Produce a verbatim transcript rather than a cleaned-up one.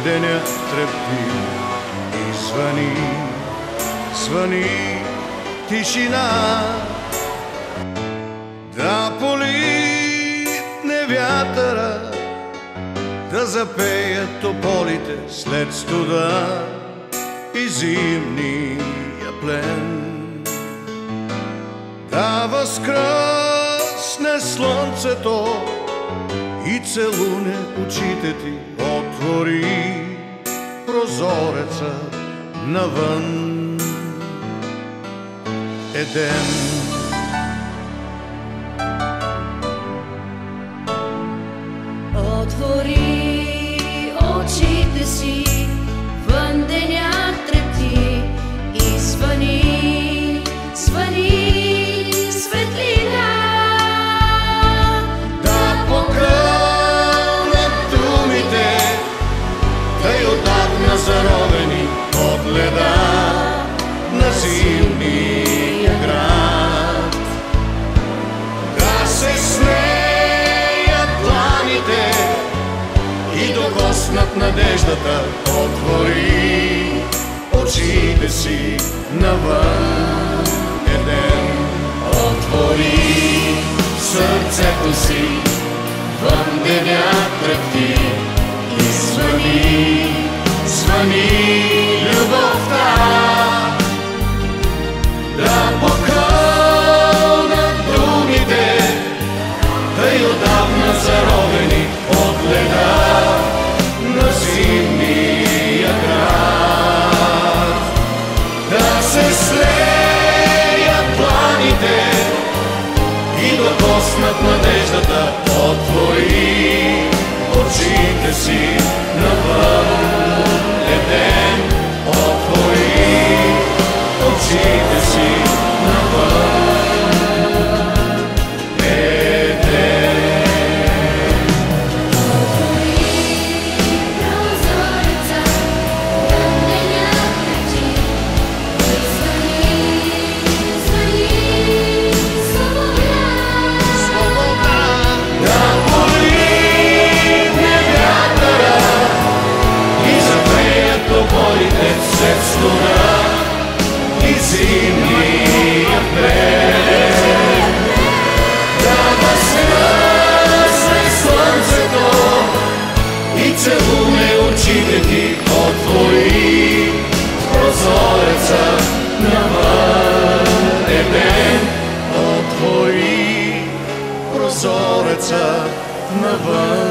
денят трепти и звъни, звъни тишина. Да политне вятъра, да запеят тополите след студа и зимния плен. Да възкръсне слънцето и целуне очите ти, отвори прозореца навън. Еден. Отвори очите си, вън денят трепти и звъни, звъни светлина. Да покръвнат думите, тъй отдавна заровени от леда на зимния град. Да се смеят дланите и докоснат надеждата, отвори очите си навън. Еден. Отвори сърцето си, вън денят трепти и звъни, звъни любовта. Да покълнат думите, тъй отдавна заровени от леда на зимния град. Да се слеят планите и докоснат надеждата, отвори очите си навън. Еден. Отвори очите си навън. Еден. Отвори прозореца, вън денят трепти и звъни, звъни свобода. Да политне вятъра и запеят тополите след студа и зимния плен. Да възкръсне слънцето и целуне очите ти, отвори прозореца навън. Еден. Отвори прозореца навън.